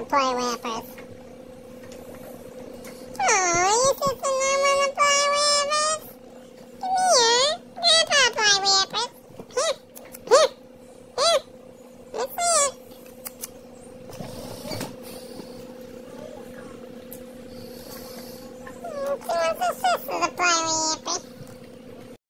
play with us. Oh, you sister not want to play with us? Come here. Grandpa play with us. Here. Let's see it. She wants her sister to play with.